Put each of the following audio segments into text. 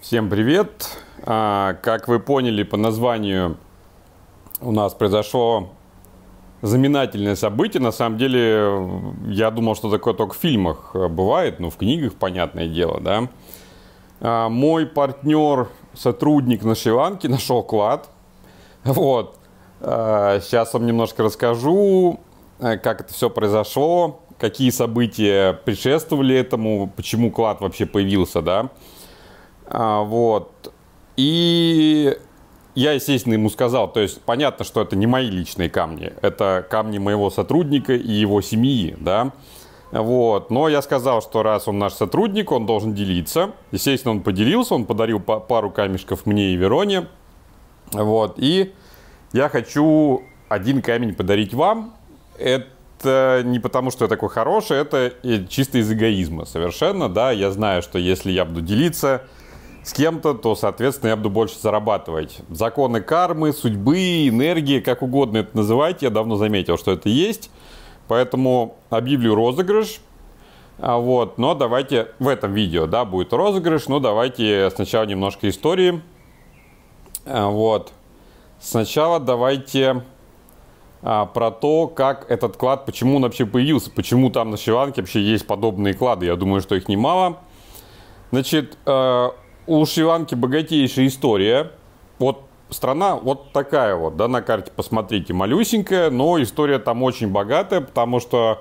Всем привет! Как вы поняли по названию, у нас произошло знаменательное событие. На самом деле, я думал, что такое только в фильмах бывает, но в книгах, понятное дело, да. Мой партнер, сотрудник на Шри-Ланке нашел клад. Вот. Сейчас вам немножко расскажу, как это все произошло, какие события предшествовали этому, почему клад вообще появился, да. Вот. И я, естественно, ему сказал, то есть понятно, что это не мои личные камни, это камни моего сотрудника и его семьи, да. Вот. Но я сказал, что раз он наш сотрудник, он должен делиться. Естественно, он поделился, он подарил пару камешков мне и Вероне. Вот. И я хочу один камень подарить вам. Это не потому, что я такой хороший, это чисто из эгоизма совершенно, да. Я знаю, что если я буду делиться с кем-то, то, соответственно, я буду больше зарабатывать. Законы кармы, судьбы, энергии, как угодно это называйте. Я давно заметил, что это есть. Поэтому объявлю розыгрыш. Вот. Но давайте в этом видео, да, будет розыгрыш. Но давайте сначала немножко истории. Вот. Сначала давайте про то, как этот клад, почему он вообще появился. Почему там на Шри-Ланке вообще есть подобные клады. Я думаю, что их немало. Значит, у Шри-Ланки богатейшая история. Вот страна вот такая вот, да, на карте посмотрите, малюсенькая, но история там очень богатая, потому что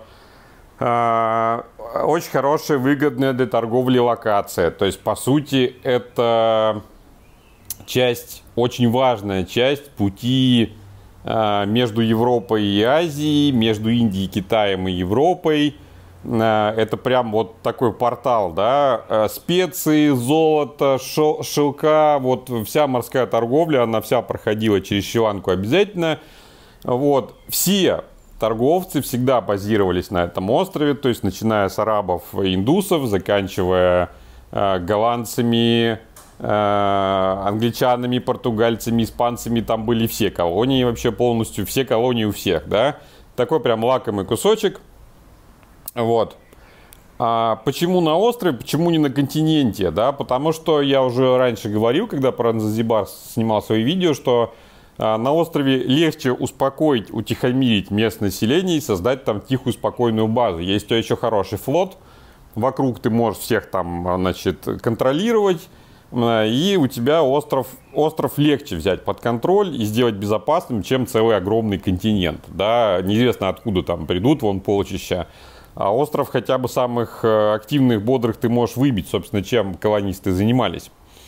очень хорошая, выгодная для торговли локация. То есть, по сути, это часть, очень важная часть пути между Европой и Азией, между Индией, Китаем и Европой. Это прям вот такой портал, да, специи, золото, шелка, вот вся морская торговля, она вся проходила через Шри-Ланку обязательно. Вот, все торговцы всегда базировались на этом острове, то есть начиная с арабов и индусов, заканчивая голландцами, англичанами, португальцами, испанцами, там были все колонии вообще полностью, все колонии у всех, да, такой прям лакомый кусочек. Вот. Почему на острове, почему не на континенте, да, потому что я уже раньше говорил, когда про Занзибар снимал свои видео, что на острове легче успокоить, утихомирить местное население и создать там тихую, спокойную базу. Есть у тебя еще хороший флот, вокруг ты можешь всех там, значит, контролировать, и у тебя остров легче взять под контроль и сделать безопасным, чем целый огромный континент, да, неизвестно откуда там придут, вон полчища. А остров хотя бы самых активных, бодрых ты можешь выбить, собственно, чем колонисты занимались.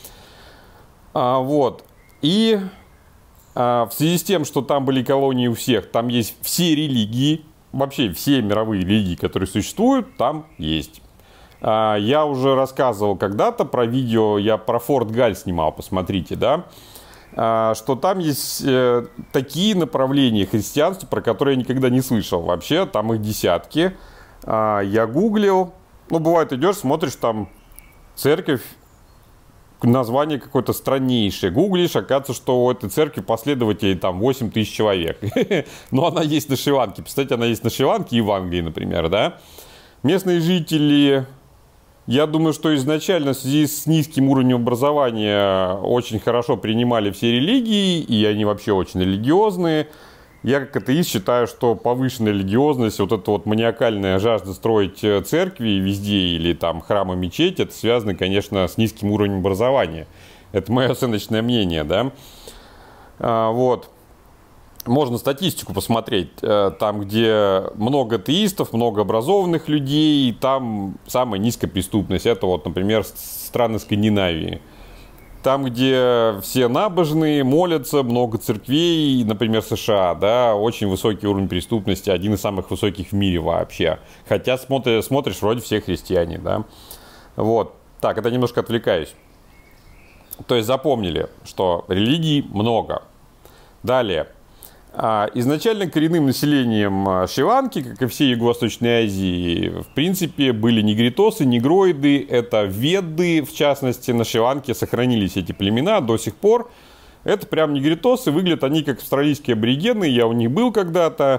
Вот. И в связи с тем, что там были колонии у всех, там есть все религии, вообще все мировые религии, которые существуют, там есть. Я уже рассказывал когда-то про видео, я про Форт Галь снимал, посмотрите, да, что там есть такие направления христианства, про которые я никогда не слышал. Вообще, там их десятки. Я гуглил, ну, бывает, идешь, смотришь, там церковь, название какое-то страннейшее. Гуглишь, оказывается, что у этой церкви последователей там 8 тысяч человек. Но она есть на Шри-Ланке. Представляете, она есть на Шри-Ланке и в Англии, например, да. Местные жители, я думаю, что изначально в связи с низким уровнем образования очень хорошо принимали все религии, и они вообще очень религиозные. Я как атеист считаю, что повышенная религиозность, вот эта вот маниакальная жажда строить церкви везде или там храмы, мечети, это связано, конечно, с низким уровнем образования. Это мое оценочное мнение, да. Вот. Можно статистику посмотреть. Там, где много атеистов, много образованных людей, там самая низкая преступность. Это вот, например, страны Скандинавии. Там, где все набожные, молятся, много церквей, например, США, да, очень высокий уровень преступности, один из самых высоких в мире вообще. Хотя смотришь, вроде все христиане, да. Вот. Так, это немножко отвлекаюсь. То есть запомнили, что религий много. Далее. Изначально коренным населением Шри-Ланки, как и всей Юго-Восточной Азии, в принципе, были негритосы, негроиды, это веды, в частности, на Шри-Ланке сохранились эти племена до сих пор. Это прям негритосы, выглядят они как австралийские аборигены, я у них был когда-то.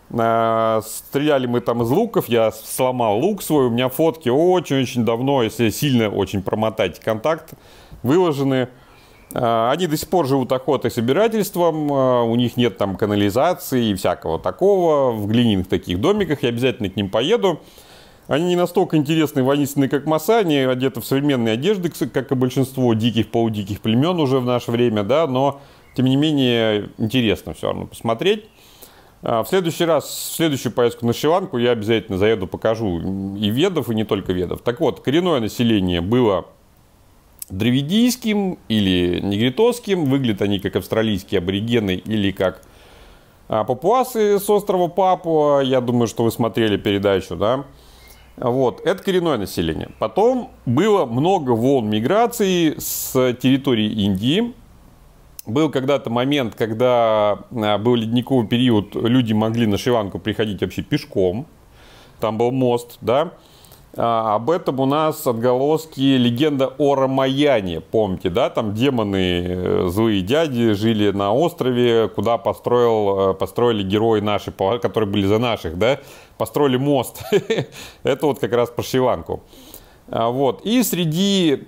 Стреляли мы там из луков, я сломал лук свой, у меня фотки очень-очень давно, если сильно очень промотать контакт, выложены. Они до сих пор живут охотой и собирательством, у них нет там канализации и всякого такого, в глиняных таких домиках, я обязательно к ним поеду. Они не настолько интересные и воинственные, как Маса, они одеты в современные одежды, как и большинство диких, полудиких племен уже в наше время, да, но, тем не менее, интересно все равно посмотреть. В следующий раз, в следующую поездку на Шри-Ланку я обязательно заеду, покажу и ведов, и не только ведов. Так вот, коренное население было дравидийским или негритосским, выглядят они как австралийские аборигены или как папуасы с острова Папуа, я думаю, что вы смотрели передачу, да. Вот, это коренное население. Потом было много волн миграции с территории Индии. Был когда-то момент, когда был ледниковый период, люди могли на Шри-Ланку приходить вообще пешком. Там был мост, да. Об этом у нас отголоски легенда о Рамаяне, помните, да? Там демоны, злые дяди жили на острове, куда построили герои наши, которые были за наших, да? Построили мост. Это вот как раз про Шри-Ланку. Вот. И среди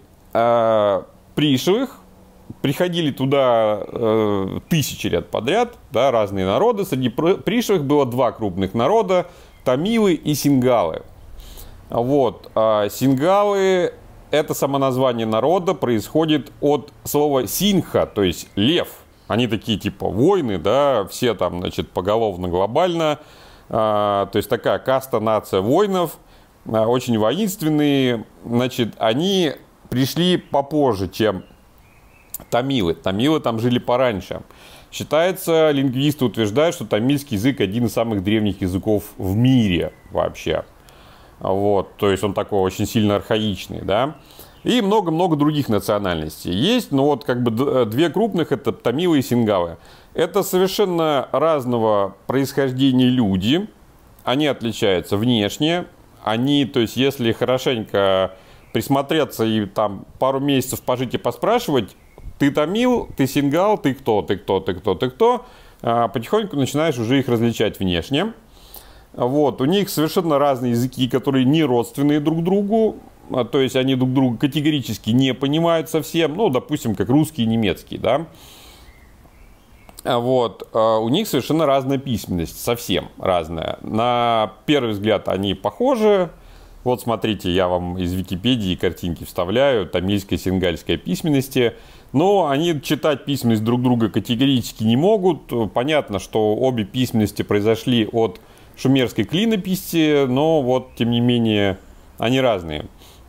пришлых приходили туда тысячи лет подряд, да, разные народы. Среди пришлых было два крупных народа – тамилы и сингалы. Вот. Сингалы – это само название народа, происходит от слова синха, то есть лев. Они такие типа воины, да, все там, значит, поголовно, глобально. То есть такая каста, нация воинов, очень воинственные. Значит, они пришли попозже, чем тамилы. Тамилы там жили пораньше. Считается, лингвисты утверждают, что тамильский язык один из самых древних языков в мире вообще. Вот, то есть он такой очень сильно архаичный, да. И много-много других национальностей есть, но вот как бы две крупных – это тамилы и сингалы. Это совершенно разного происхождения люди, они отличаются внешне, они, то есть если хорошенько присмотреться и там пару месяцев пожить и поспрашивать, ты тамил, ты сингал, ты кто, ты кто, ты кто, ты кто, потихоньку начинаешь уже их различать внешне. Вот, у них совершенно разные языки, которые не родственные друг другу, то есть они друг друга категорически не понимают совсем, ну, допустим, как русский и немецкий, да. Вот, у них совершенно разная письменность, совсем разная. На первый взгляд они похожи. Вот смотрите, я вам из Википедии картинки вставляю, тамильская, сингальская письменности. Но они читать письменность друг друга категорически не могут. Понятно, что обе письменности произошли от шумерской клинописи, но вот, тем не менее, они разные.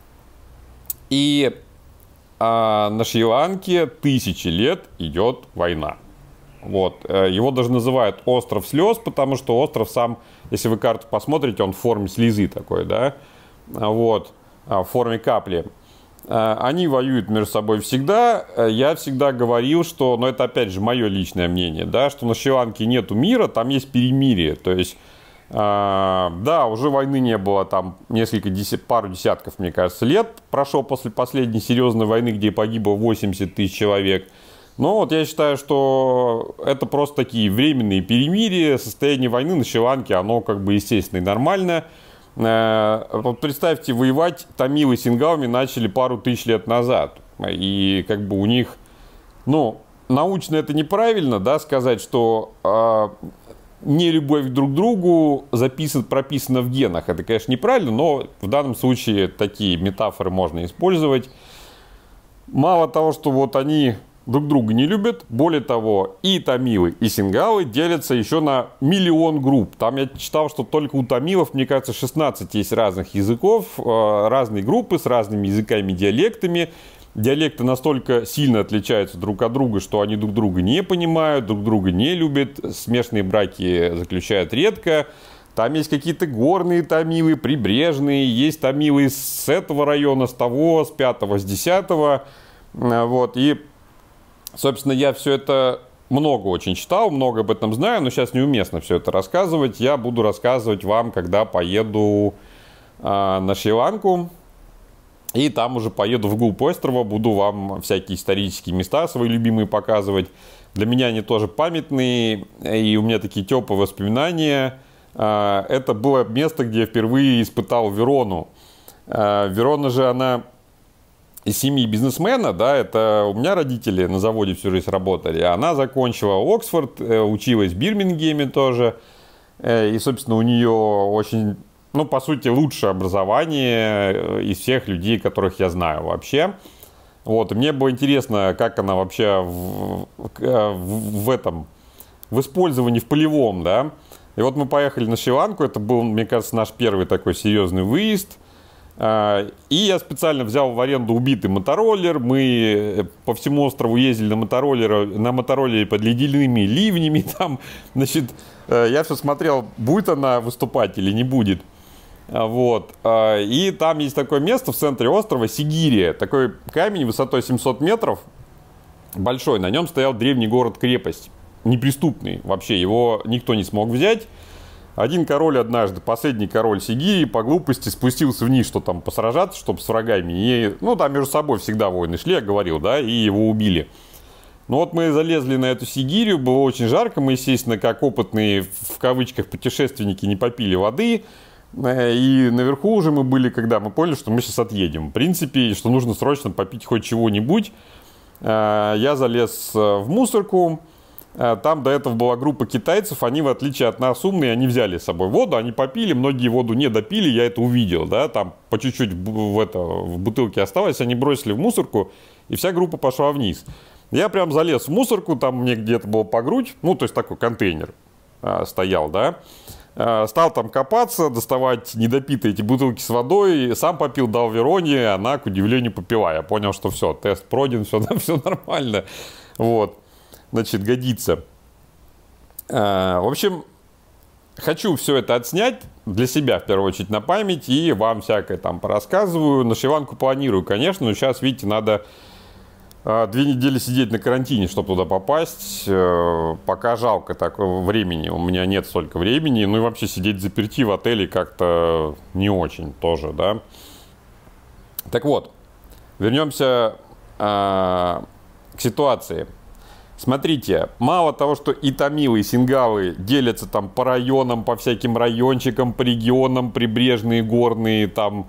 И на Шри-Ланке тысячи лет идет война. Вот. Его даже называют остров слез, потому что остров сам, если вы карту посмотрите, он в форме слезы такой, да, вот, в форме капли. Они воюют между собой всегда. Я всегда говорил, что, но это опять же мое личное мнение, да, что на Шри-Ланке нету мира, там есть перемирие, то есть да, уже войны не было там пару десятков, мне кажется, лет прошло после последней серьезной войны, где погибло 80 тысяч человек. Но вот я считаю, что это просто такие временные перемирия, состояние войны на Шри-Ланке, оно как бы естественно и нормально. Вот представьте, воевать тамилы с сингалами начали пару тысяч лет назад. И как бы у них, ну, научно это неправильно, да, сказать, что нелюбовь друг к другу прописана в генах. Это, конечно, неправильно, но в данном случае такие метафоры можно использовать. Мало того, что вот они друг друга не любят, более того, и тамилы, и сингалы делятся еще на миллион групп. Там я читал, что только у тамилов, мне кажется, 16 есть разных языков, разные группы с разными языками, диалектами. Диалекты настолько сильно отличаются друг от друга, что они друг друга не понимают, друг друга не любят, смешанные браки заключают редко. Там есть какие-то горные тамилы, прибрежные, есть тамилы с этого района, с того, с 5-го, с 10-го. Вот, и, собственно, я все это много очень читал, много об этом знаю, но сейчас неуместно все это рассказывать. Я буду рассказывать вам, когда поеду на Шри-Ланку. И там уже поеду вглубь острова, буду вам всякие исторические места свои любимые показывать. Для меня они тоже памятные, и у меня такие теплые воспоминания. Это было место, где я впервые испытал Верону. Верона же, она из семьи бизнесмена, да, это у меня родители на заводе всю жизнь работали. Она закончила Оксфорд, училась в Бирмингеме тоже. И, собственно, у нее очень, ну, по сути, лучшее образование из всех людей, которых я знаю вообще. Вот, и мне было интересно, как она вообще в использовании в полевом, да. И вот мы поехали на Шри-Ланку, это был, мне кажется, наш первый такой серьезный выезд. И я специально взял в аренду убитый мотороллер. Мы по всему острову ездили на мотороллере под ледяными ливнями. Там, значит, я все смотрел, будет она выступать или не будет. Вот. И там есть такое место в центре острова, Сигирия. Такой камень высотой 700 метров, большой. На нем стоял древний город-крепость. Неприступный вообще. Его никто не смог взять. Один король однажды, последний король Сигирии, по глупости спустился вниз, что там посражаться, чтобы с врагами. И, ну, там между собой всегда войны шли, я говорил, да, и его убили. Ну вот мы залезли на эту Сигирию, было очень жарко. Мы, естественно, как опытные, в кавычках, путешественники, не попили воды. И наверху уже мы были, когда мы поняли, что мы сейчас отъедем. В принципе, что нужно срочно попить хоть чего-нибудь. Я залез в мусорку. Там до этого была группа китайцев, они, в отличие от нас, умные, они взяли с собой воду, они попили, многие воду не допили, я это увидел, да, там по чуть-чуть в бутылке осталось, они бросили в мусорку, и вся группа пошла вниз. Я прям залез в мусорку, там мне где-то было по грудь, ну, то есть такой контейнер стоял, да, стал там копаться, доставать недопитые эти бутылки с водой, сам попил, дал Вероне, она, к удивлению, попила, я понял, что все, тест пройден, все нормально, вот. Значит, годится. В общем, хочу все это отснять для себя, в первую очередь, на память, и вам всякое там порассказываю. На Шри-Ланку планирую, конечно, но сейчас, видите, надо 2 недели сидеть на карантине, чтобы туда попасть. Пока жалко такого времени, у меня нет столько времени. Ну и вообще сидеть заперти в отеле как-то не очень тоже, да. Так вот, вернемся к ситуации. Смотрите, мало того, что и тамилы, и сингалы делятся там по районам, по всяким райончикам, по регионам, прибрежные, горные, там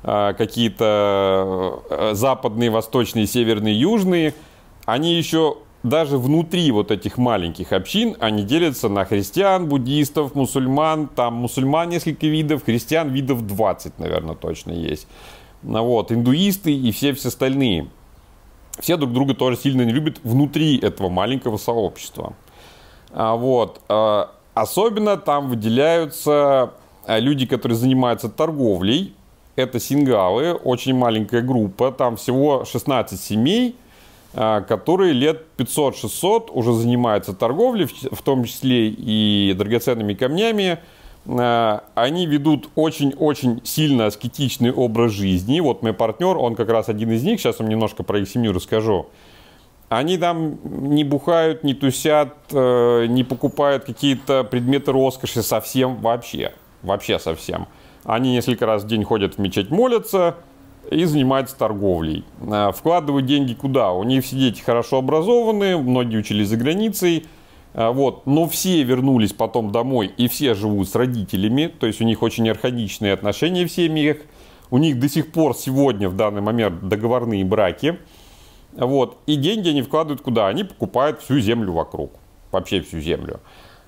какие-то западные, восточные, северные, южные, они еще даже внутри вот этих маленьких общин, они делятся на христиан, буддистов, мусульман, там мусульман несколько видов, христиан видов 20, наверное, точно есть. Вот, индуисты и все остальные. Все друг друга тоже сильно не любят внутри этого маленького сообщества. Вот. Особенно там выделяются люди, которые занимаются торговлей. Это сингалы, очень маленькая группа. Там всего 16 семей, которые лет 500-600 уже занимаются торговлей, в том числе и драгоценными камнями. Они ведут очень-очень сильно аскетичный образ жизни. Вот мой партнер, он как раз один из них. Сейчас вам немножко про их семью расскажу. Они там не бухают, не тусят, не покупают какие-то предметы роскоши совсем вообще. Вообще совсем. Они несколько раз в день ходят в мечеть, молятся и занимаются торговлей. Вкладывают деньги куда? У них все дети хорошо образованы, многие учились за границей. Вот. Но все вернулись потом домой, и все живут с родителями. То есть у них очень архаичные отношения в семьях. У них до сих пор сегодня, в данный момент, договорные браки. Вот. И деньги они вкладывают куда? Они покупают всю землю вокруг. Вообще всю землю.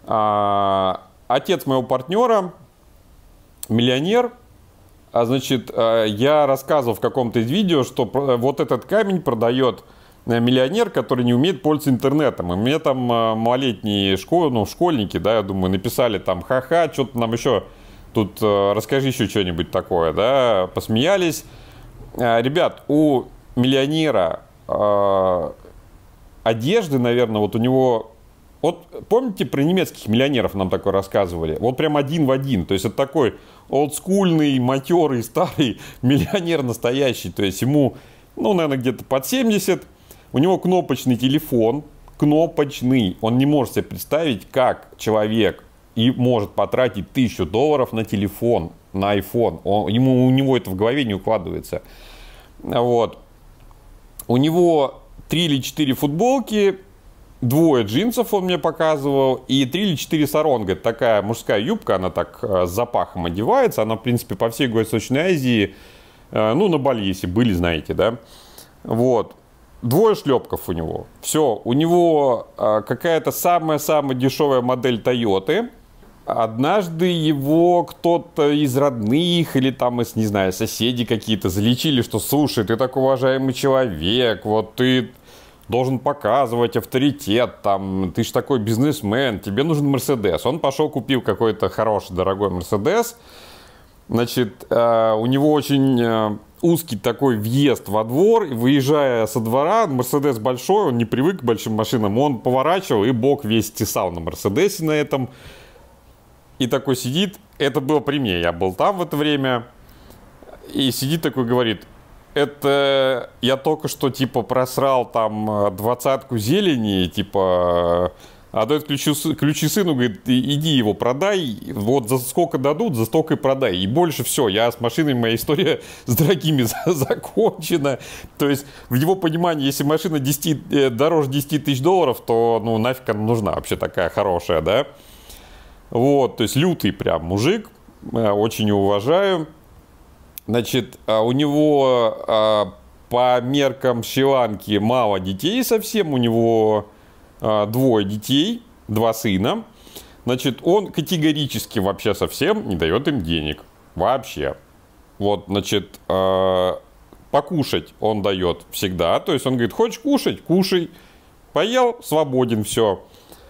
Отец моего партнера миллионер. Значит, я рассказывал в каком-то из видео, что вот этот камень продает миллионер, который не умеет пользоваться интернетом. И мне там малолетние школьники, да, я думаю, написали там ха-ха, что-то нам еще тут расскажи еще что-нибудь такое, да, посмеялись. Ребят, у миллионера одежды, наверное, вот у него... Вот помните, про немецких миллионеров нам такое рассказывали? Вот прям один в один. То есть это такой олдскульный, матерый, старый миллионер настоящий. То есть ему, ну, наверное, где-то под 70. У него кнопочный телефон, кнопочный. Он не может себе представить, как человек и может потратить $1000 на телефон, на iPhone. У него это в голове не укладывается. Вот. У него 3 или 4 футболки, 2 джинсов он мне показывал, и 3 или 4 саронга. Это такая мужская юбка, она так с запахом одевается. Она, в принципе, по всей Юго-Восточной Азии, ну, на Бали, если были, знаете, да. Вот. 2 шлепков у него. Все. У него какая-то самая-самая дешевая модель Тойоты. Однажды его кто-то из родных или там из, не знаю, соседей какие-то залечили, что, слушай, ты такой уважаемый человек, вот ты должен показывать авторитет, там, ты же такой бизнесмен, тебе нужен Мерседес. Он пошел, купил какой-то хороший, дорогой Мерседес. Значит, у него очень узкий такой въезд во двор, и выезжая со двора, Мерседес большой, он не привык к большим машинам, он поворачивал и бок весь тесал на Мерседесе на этом. И такой сидит, это было при мне, я был там в это время, и сидит такой, говорит, это я только что, типа, просрал там 20-ку зелени, типа, отдает ключи сыну, говорит, иди его продай, вот за сколько дадут, за столько и продай. И больше все, я с машиной, моя история с дорогими закончена. То есть, в его понимании, если машина дороже 10 тысяч долларов, то, ну, нафиг она нужна вообще такая хорошая, да? Вот, то есть, лютый прям мужик, очень уважаю. Значит, у него по меркам Шри-Ланки мало детей совсем, у него 2 детей, 2 сына. Значит, он категорически вообще совсем не дает им денег. Вообще. Вот, значит, покушать он дает всегда. То есть он говорит, хочешь кушать? Кушай. Поел, свободен, все.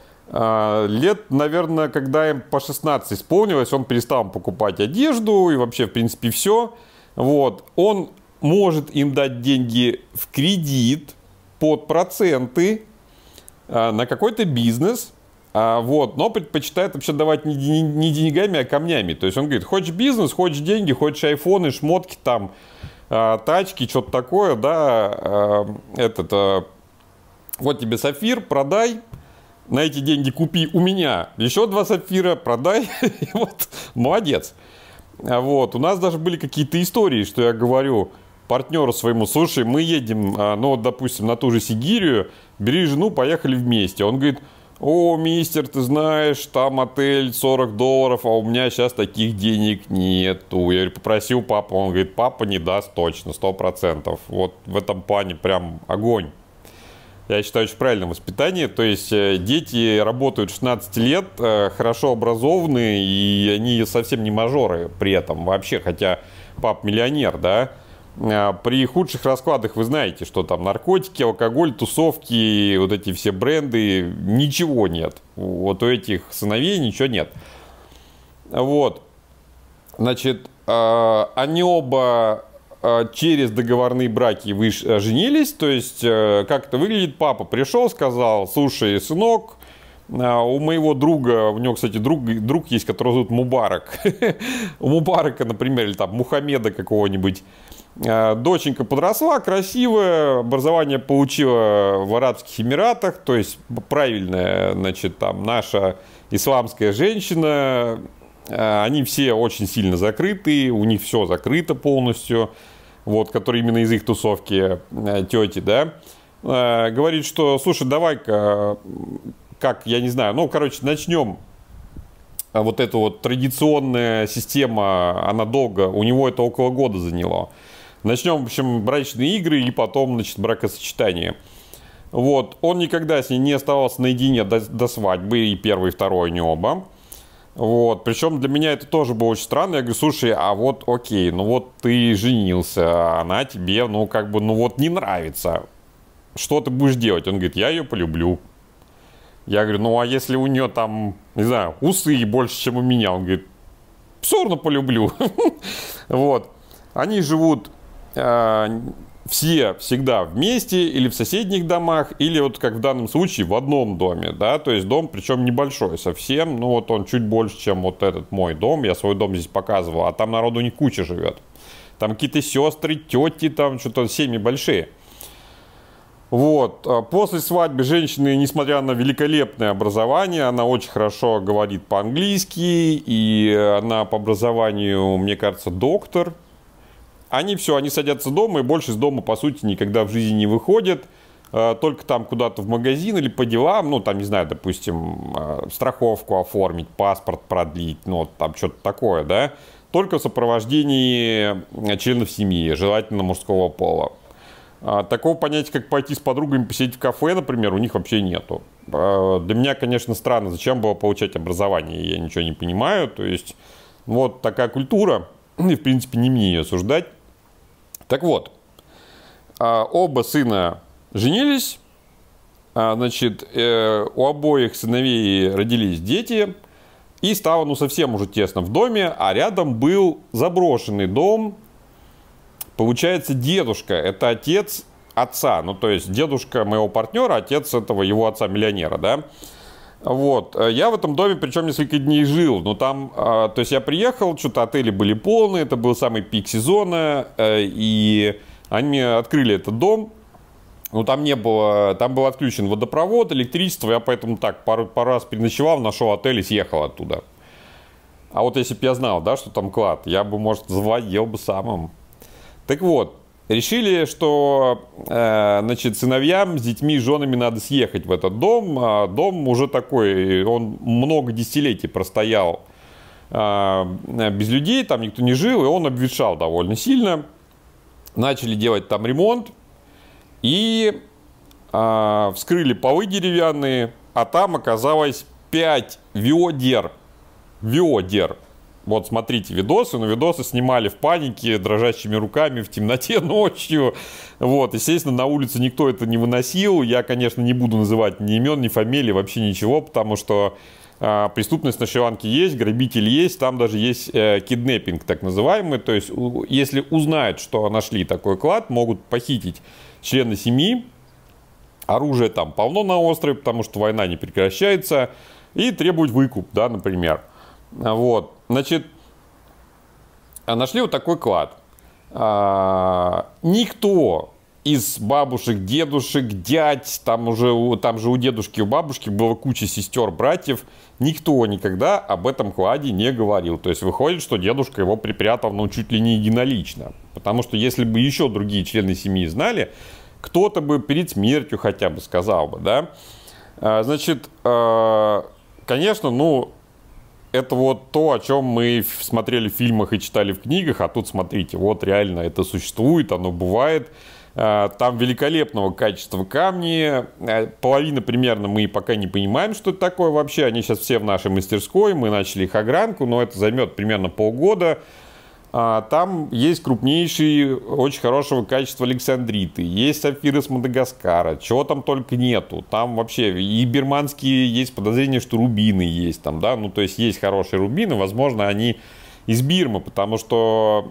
Лет, наверное, когда им по 16 исполнилось, он перестал покупать одежду и вообще, в принципе, все. Вот. Он может им дать деньги в кредит под проценты на какой-то бизнес, вот, но предпочитает вообще давать не деньгами, а камнями. То есть он говорит, хочешь бизнес, хочешь деньги, хочешь айфоны, шмотки, там, тачки, что-то такое, да, вот тебе сапфир, продай. На эти деньги купи у меня еще 2 сапфира, продай, вот, молодец. Вот, у нас даже были какие-то истории, что я говорю партнеру своему, слушай, мы едем, ну, допустим, на ту же Сигирию, бери жену, поехали вместе. Он говорит, о, мистер, ты знаешь, там отель $40, а у меня сейчас таких денег нету. Я говорю, попросил папу, он говорит, папа не даст точно, 100%. Вот в этом плане прям огонь. Я считаю, очень правильное воспитание. То есть дети работают 16 лет, хорошо образованные, и они совсем не мажоры при этом вообще, хотя пап миллионер, да. При худших раскладах вы знаете, что там наркотики, алкоголь, тусовки, вот эти все бренды, ничего нет. Вот у этих сыновей ничего нет. Вот. Значит, они оба через договорные браки женились, то есть как это выглядит, папа пришел, сказал, слушай, сынок, у моего друга, у него, кстати, друг есть, которого зовут Мубарак, у Мубарака, например, или там Мухаммеда какого-нибудь, доченька подросла, красивая, образование получила в Арабских Эмиратах, то есть правильная, значит, там наша исламская женщина. Они все очень сильно закрыты, у них все закрыто полностью, вот, которые именно из их тусовки тети, да, говорит, что, слушай, давай-ка, как, я не знаю, ну, короче, начнем вот эту вот традиционная система, она долго, у него это около года заняло. Начнем, в общем, брачные игры и потом, значит, бракосочетание. Вот, он никогда с ней не оставался наедине до свадьбы, и первый, и второй, не оба. Вот, причем для меня это тоже было очень странно. Я говорю, слушай, а вот окей, ну вот ты женился, а она тебе, ну как бы, ну вот не нравится. Что ты будешь делать? Он говорит, я ее полюблю. Я говорю, ну а если у нее там, не знаю, усы больше, чем у меня? Он говорит, все равно полюблю. Вот, они живут все всегда вместе или в соседних домах, или вот как в данном случае в одном доме, да, то есть дом, причем небольшой совсем, ну вот он чуть больше, чем вот этот мой дом, я свой дом здесь показывал, а там народу не куча живет, там какие-то сестры, тети, там что-то семьи большие. Вот, после свадьбы женщины, несмотря на великолепное образование, она очень хорошо говорит по-английски, и она по образованию, мне кажется, доктор. Они садятся дома и больше из дома, по сути, никогда в жизни не выходят. только там куда-то в магазин или по делам, ну, там, не знаю, допустим, страховку оформить, паспорт продлить, ну, там что-то такое, да, только в сопровождении членов семьи, желательно мужского пола. Такого понятия, как пойти с подругами посидеть в кафе, например, у них вообще нету. Для меня, конечно, странно, зачем было получать образование, я ничего не понимаю, то есть, вот такая культура, и, в принципе, не мне ее осуждать. Так вот, оба сына женились, значит, у обоих сыновей родились дети, и стало, ну, совсем уже тесно в доме, а рядом был заброшенный дом, получается, дедушка, это отец отца, ну, то есть, дедушка моего партнера, отец этого его отца-миллионера, да. Вот, я в этом доме, причем, несколько дней жил, но там, то есть, я приехал, что-то отели были полные, это был самый пик сезона, и они мне открыли этот дом. Ну, там не было, там был отключен водопровод, электричество, я поэтому так пару раз переночевал, нашел отель и съехал оттуда. А вот если бы я знал, да, что там клад, я бы, может, завладел бы самым. Так вот, решили, что, значит, сыновьям с детьми и женами надо съехать в этот дом. Дом уже такой, он много десятилетий простоял без людей, там никто не жил, и он обветшал довольно сильно. Начали делать там ремонт. И вскрыли полы деревянные, а там оказалось 5 ведер. Ведер. Вот смотрите видосы, но видосы снимали в панике, дрожащими руками, в темноте ночью. Вот, естественно, на улице никто это не выносил. Я, конечно, не буду называть ни имен, ни фамилий, вообще ничего, потому что преступность на Шри-Ланке есть, грабитель есть, там даже есть киднеппинг так называемый. То есть, если узнают, что нашли такой клад, могут похитить члены семьи, оружие там полно на острове, потому что война не прекращается, и требовать выкуп, да, например. Вот, значит, нашли вот такой клад. Никто из бабушек, дедушек, дядь, там же у дедушки и у бабушки была куча сестер, братьев, никто никогда об этом кладе не говорил. То есть выходит, что дедушка его припрятал, ну, чуть ли не единолично. Потому что если бы еще другие члены семьи знали, кто-то бы перед смертью хотя бы сказал бы, да. Значит, конечно, ну, это вот то, о чем мы смотрели в фильмах и читали в книгах, а тут, смотрите, вот реально это существует, оно бывает. Там великолепного качества камни, половина примерно мы пока не понимаем, что это такое вообще. Они сейчас все в нашей мастерской, мы начали их огранку, но это займет примерно полгода. Там есть крупнейшие, очень хорошего качества александриты, есть сапфиры с Мадагаскара, чего там только нету. Там вообще и бирманские есть подозрение, что рубины есть там, да, ну то есть есть хорошие рубины, возможно, они из Бирмы, потому что,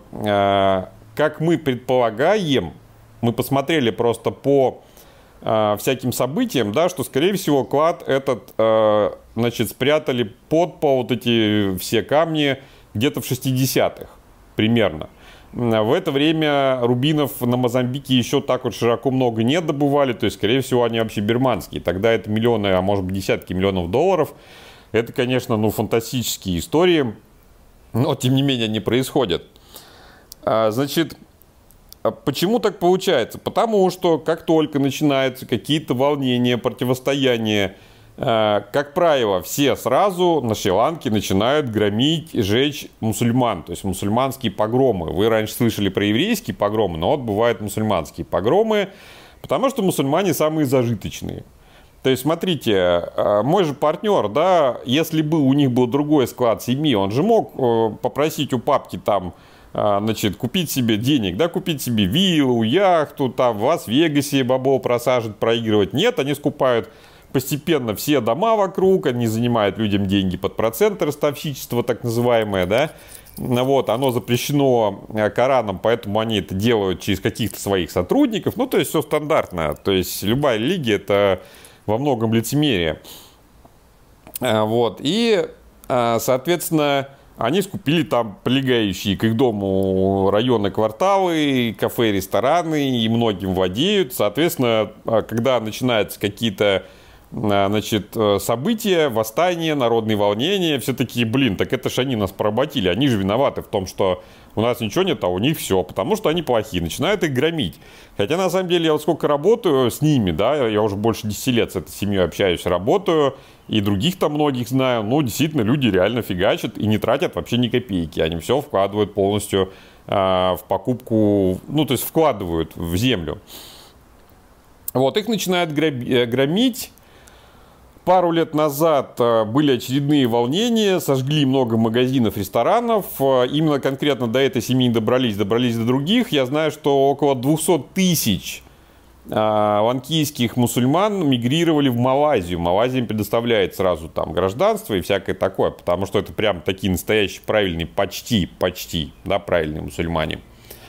как мы предполагаем, мы посмотрели просто по всяким событиям, да, что, скорее всего, клад этот, значит, спрятали под пол вот эти все камни где-то в 60-х. Примерно. В это время рубинов на Мозамбике еще так вот широко много не добывали, то есть, скорее всего, они вообще бирманские. Тогда это миллионы, а может быть десятки миллионов долларов. Это, конечно, ну, фантастические истории, но, тем не менее, они происходят. Значит, почему так получается? Потому что, как только начинаются какие-то волнения, противостояния, как правило, все сразу на Шри-Ланке начинают громить и жечь мусульман, то есть мусульманские погромы. Вы раньше слышали про еврейские погромы, но вот бывают мусульманские погромы, потому что мусульмане самые зажиточные. То есть, смотрите, мой же партнер, да, если бы у них был другой склад семьи, он же мог попросить у папки там, значит, купить себе денег, да, купить себе виллу, яхту, там в Лас-Вегасе бабол просаживать, проигрывать. Нет, они скупают постепенно все дома вокруг, они занимают людям деньги под проценты, ростовщичество так называемое, да, вот, оно запрещено Кораном, поэтому они это делают через каких-то своих сотрудников, ну, то есть, все стандартно, то есть, любая религия это во многом лицемерие, вот, и, соответственно, они скупили там прилегающие к их дому районы, кварталы, кафе, рестораны, и многим владеют, соответственно, когда начинаются какие-то, значит, события, восстания, народные волнения, все такие, блин, так это ж они нас поработили, они же виноваты в том, что у нас ничего нет, а у них все, потому что они плохие, начинают их громить. Хотя, на самом деле, я вот сколько работаю с ними, да, я уже больше 10 лет с этой семьей общаюсь, работаю, и других там многих знаю, ну, действительно, люди реально фигачат и не тратят вообще ни копейки, они все вкладывают полностью в покупку, ну, то есть вкладывают в землю. Вот, их начинают громить. Пару лет назад были очередные волнения, сожгли много магазинов, ресторанов. Именно конкретно до этой семьи добрались до других. Я знаю, что около 200 тысяч ланкийских мусульман мигрировали в Малайзию. Малайзия им предоставляет сразу там гражданство и всякое такое, потому что это прям такие настоящие правильные, почти, да, правильные мусульмане.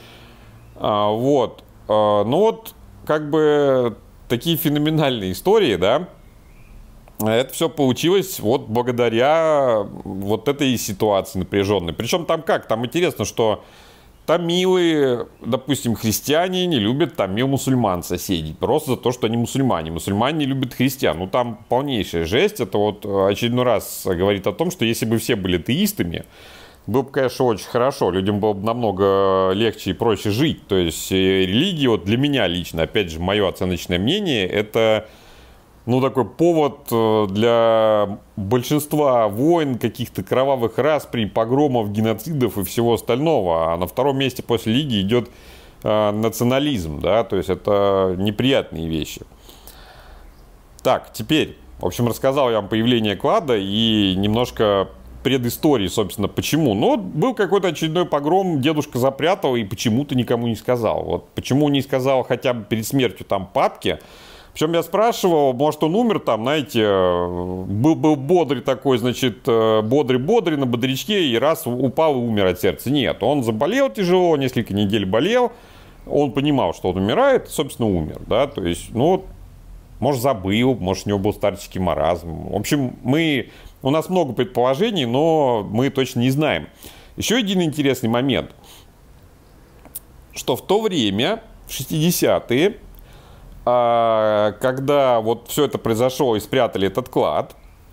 Вот. Ну вот, как бы такие феноменальные истории, да. Это все получилось вот благодаря вот этой ситуации напряженной. Причем там как? Там интересно, что тамилы, допустим, христиане не любят тамил-мусульман соседей. Просто за то, что они мусульмане. Мусульмане не любят христиан. Ну там полнейшая жесть. Это вот очередной раз говорит о том, что если бы все были атеистами, было бы, конечно, очень хорошо. Людям было бы намного легче и проще жить. То есть религия, вот для меня лично, опять же, мое оценочное мнение, это... ну, такой повод для большинства войн, каких-то кровавых расприй, погромов, геноцидов и всего остального. А на втором месте после религии идет национализм, да, то есть это неприятные вещи. Так, теперь, в общем, рассказал я вам появление клада и немножко предыстории, собственно, почему. Ну, был какой-то очередной погром, дедушка запрятал и почему-то никому не сказал. Вот почему не сказал хотя бы перед смертью там папке. Причем я спрашивал, может, он умер там, знаете, был бодрый такой, значит, бодрый на бодрячке, и раз упал и умер от сердца. Нет, он заболел тяжело, несколько недель болел, он понимал, что он умирает, и, собственно, умер, да, то есть, ну, может, забыл, может, у него был старческий маразм. В общем, у нас много предположений, но мы точно не знаем. Еще один интересный момент, что в то время, в 60-е, когда вот все это произошло и спрятали этот клад,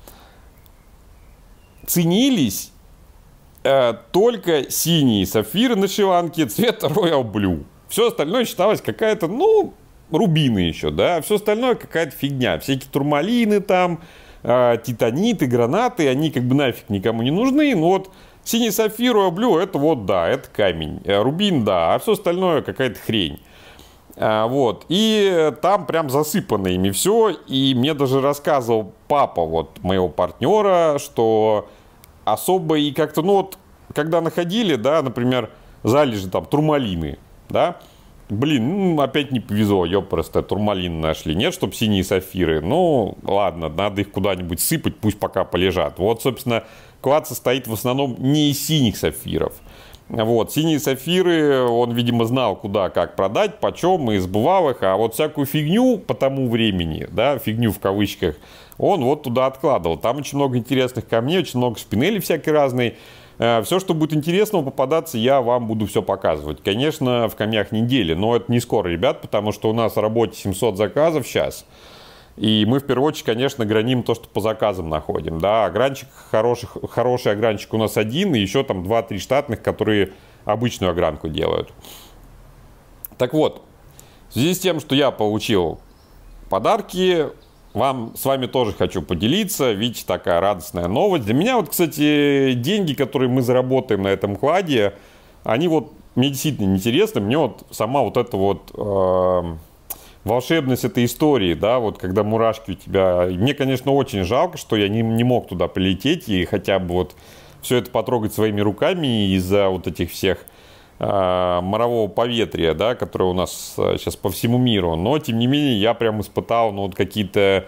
ценились только синие сапфиры на Шри-Ланке цвета Royal Blue. Все остальное считалось какая-то, ну, рубины еще, да, все остальное какая-то фигня. Всякие турмалины там, титаниты, гранаты, они как бы нафиг никому не нужны. Но вот синий сапфир Royal Blue, это вот, да, это камень. Рубин, да, а все остальное какая-то хрень. Вот, и там прям засыпано ими все, и мне даже рассказывал папа вот моего партнера, что особо и как-то, ну вот, когда находили, да, например, залежи там турмалины, да, блин, ну, опять не повезло, ёпрст, турмалины нашли, нет, чтобы синие сапфиры, ну, ладно, надо их куда-нибудь сыпать, пусть пока полежат. Вот, собственно, клад состоит в основном не из синих сапфиров. Вот, синие сапфиры, он, видимо, знал, куда, как продать, почем, и сбывал их, а вот всякую фигню по тому времени, да, фигню в кавычках, он вот туда откладывал. Там очень много интересных камней, очень много шпинелей всякой разной. Все, что будет интересного попадаться, я вам буду все показывать. Конечно, в камнях недели, но это не скоро, ребят, потому что у нас в работе 700 заказов сейчас. И мы, в первую очередь, конечно, граним то, что по заказам находим. Да, огранчик хороший огранчик у нас один, и еще там 2-3 штатных, которые обычную огранку делают. Так вот, в связи с тем, что я получил подарки, с вами тоже хочу поделиться. Видите, такая радостная новость. Для меня вот, кстати, деньги, которые мы заработаем на этом кладе, они вот мне действительно интересны. Мне вот сама вот эта вот... волшебность этой истории, да, вот когда мурашки у тебя... Мне, конечно, очень жалко, что я не мог туда прилететь и хотя бы вот все это потрогать своими руками из-за вот этих всех морового поветрия, да, которое у нас сейчас по всему миру. Но, тем не менее, я прям испытал, ну, вот какие-то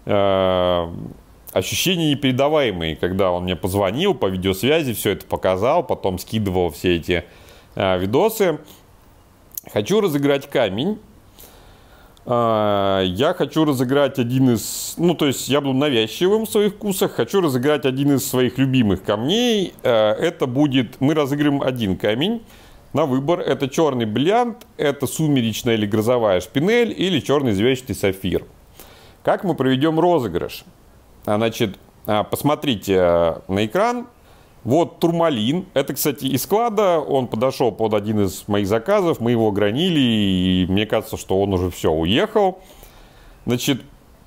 ощущения непередаваемые, когда он мне позвонил по видеосвязи, все это показал, потом скидывал все эти видосы. Хочу разыграть камень. Я хочу разыграть один из... Ну, то есть я буду навязчивым в своих вкусах. Хочу разыграть один из своих любимых камней. Это будет... Мы разыграем один камень на выбор. Это черный бриллиант, это сумеречная или грозовая шпинель, или черный звездчатый сапфир. Как мы проведем розыгрыш? Значит, посмотрите на экран. Вот турмалин. Это, кстати, из склада. Он подошел под один из моих заказов. Мы его гранили. И мне кажется, что он уже все, уехал. Значит,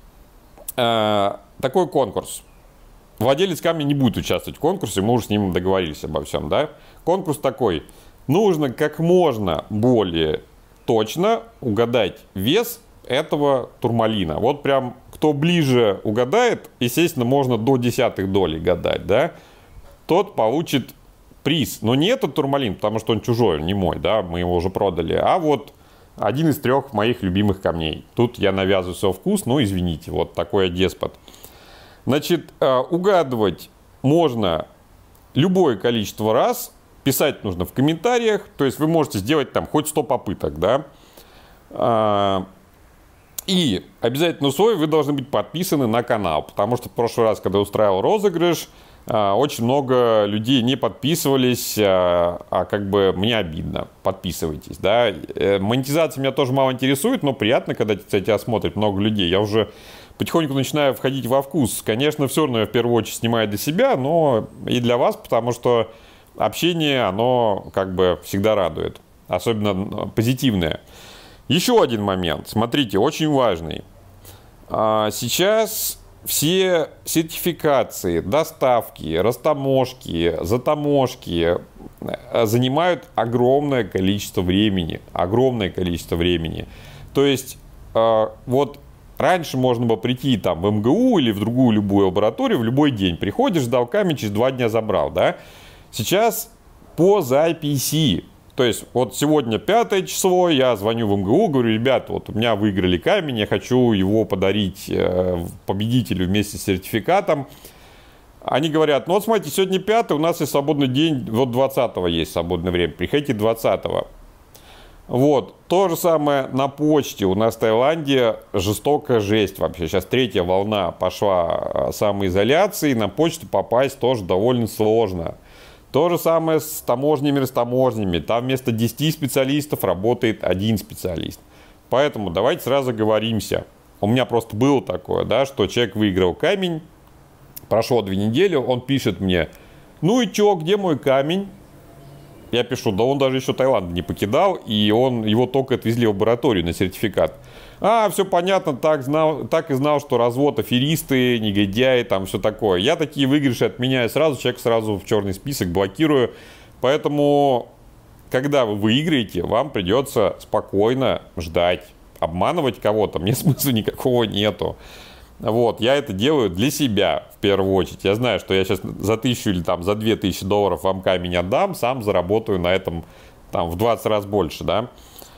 такой конкурс. Владелец камня не будет участвовать в конкурсе. Мы уже с ним договорились обо всем, да? Конкурс такой. Нужно как можно более точно угадать вес этого турмалина. Вот прям кто ближе угадает, естественно, можно до десятых долей гадать, да? Тот получит приз. Но не этот турмалин, потому что он чужой, не мой, да, мы его уже продали. А вот один из 3 моих любимых камней. Тут я навязываю свой вкус, но извините, вот такой я деспот. Значит, угадывать можно любое количество раз. Писать нужно в комментариях. То есть вы можете сделать там хоть 100 попыток, да. И обязательно условие, вы должны быть подписаны на канал. Потому что в прошлый раз, когда я устраивал розыгрыш, очень много людей не подписывались, как бы мне обидно. Подписывайтесь, да. Монетизация меня тоже мало интересует, но приятно, когда тебя смотрит много людей. Я уже потихоньку начинаю входить во вкус. Конечно, все равно я в первую очередь снимаю для себя, но и для вас, потому что общение, оно как бы всегда радует. Особенно позитивное. Еще один момент. Смотрите, очень важный. Сейчас все сертификации, доставки, растаможки, затаможки занимают огромное количество времени. Огромное количество времени. То есть, вот раньше можно было прийти там в МГУ или в другую любую лабораторию в любой день. Приходишь, сдал камень, через 2 дня забрал, да? Сейчас по записи. То есть, вот сегодня 5 число, я звоню в МГУ, говорю, ребята, вот у меня выиграли камень, я хочу его подарить победителю вместе с сертификатом. Они говорят, ну вот смотрите, сегодня 5, у нас есть свободный день, вот 20-го есть свободное время, приходите 20-го. Вот, то же самое на почте. У нас в Таиланде жестокая жесть вообще. Сейчас 3-я волна пошла самоизоляции, на почту попасть тоже довольно сложно. То же самое с таможнями, растаможнями. Там вместо 10 специалистов работает 1 специалист. Поэтому давайте сразу договоримся. У меня просто было такое, да, что человек выиграл камень, прошло 2 недели, он пишет мне, ну и чё, где мой камень? Я пишу, да он даже еще Таиланд не покидал, и его только отвезли в лабораторию на сертификат. Все понятно, так и знал, что развод, аферисты, негодяи, там все такое. Я такие выигрыши отменяю сразу, человек сразу в черный список блокирую. Поэтому, когда вы выиграете, вам придется спокойно ждать. Обманывать кого-то мне смысла никакого нету. Вот, я это делаю для себя в первую очередь. Я знаю, что я сейчас за 1000 или там за 2000 долларов вам камень отдам, сам заработаю на этом там в 20 раз больше, да.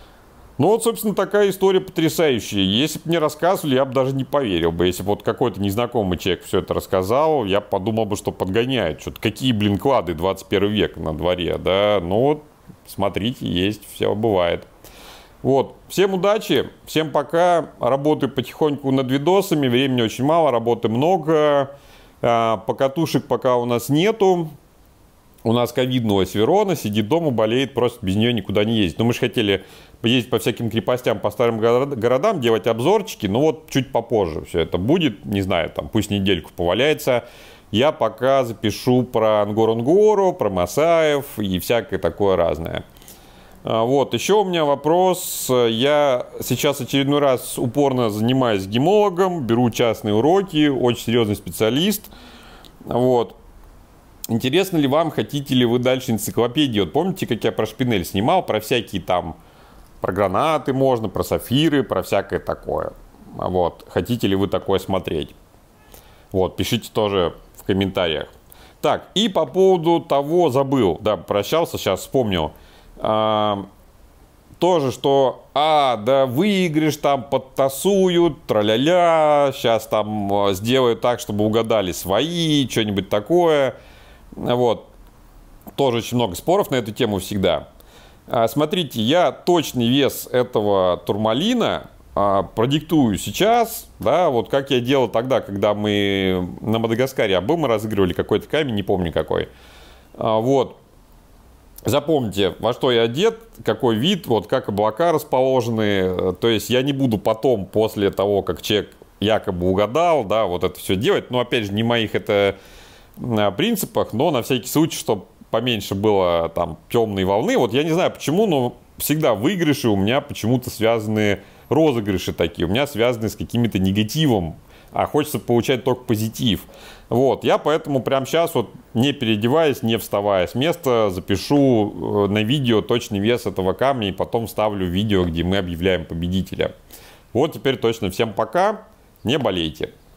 Ну вот, собственно, такая история потрясающая. Если бы мне рассказывали, я бы даже не поверил бы. Если бы вот какой-то незнакомый человек все это рассказал, я подумал бы, что подгоняет. Что-то какие, блин, клады, 21 век на дворе, да. Ну вот, смотрите, есть, все бывает. Вот, всем удачи, всем пока. Работаю потихоньку над видосами, времени очень мало, работы много. Покатушек пока у нас нету. У нас ковиднулась Верона, сидит дома, болеет, просто без нее никуда не ездить. Но мы же хотели поездить по всяким крепостям, по старым городам, делать обзорчики. Но вот чуть попозже все это будет, не знаю, там пусть недельку поваляется. Я пока запишу про Нгоронгору, про Масаев и всякое такое разное. Вот, еще у меня вопрос. Я сейчас очередной раз упорно занимаюсь гемологом, беру частные уроки, очень серьезный специалист. Вот. Интересно ли вам, хотите ли вы дальше энциклопедии? Вот помните, как я про шпинель снимал, про всякие там, про гранаты можно, про сафиры, про всякое такое. Вот, хотите ли вы такое смотреть? Вот, пишите тоже в комментариях. Так, и по поводу того, забыл, да, прощался, сейчас вспомнил. Тоже, что, да, выигрыш, там подтасуют, тра-ля-ля, сейчас там сделают так, чтобы угадали свои, что-нибудь такое. Вот, тоже очень много споров на эту тему всегда. Смотрите, я точный вес этого турмалина продиктую сейчас, да, вот как я делал тогда, когда мы на Мадагаскаре мы разыгрывали какой-то камень, не помню какой. Вот. Запомните, во что я одет, какой вид, вот как облака расположены. То есть я не буду потом, после того, как человек якобы угадал, да, вот это все делать. Но опять же, не моих это принципах, но на всякий случай, чтобы поменьше было там темной волны. Вот я не знаю почему, но всегда выигрыши у меня почему-то связаны, розыгрыши такие, у меня связаны с каким-то негативом, а хочется получать только позитив. Вот, я поэтому прямо сейчас, вот, не переодеваясь, не вставая с места, запишу на видео точный вес этого камня и потом вставлю видео, где мы объявляем победителя. Вот теперь точно всем пока, не болейте.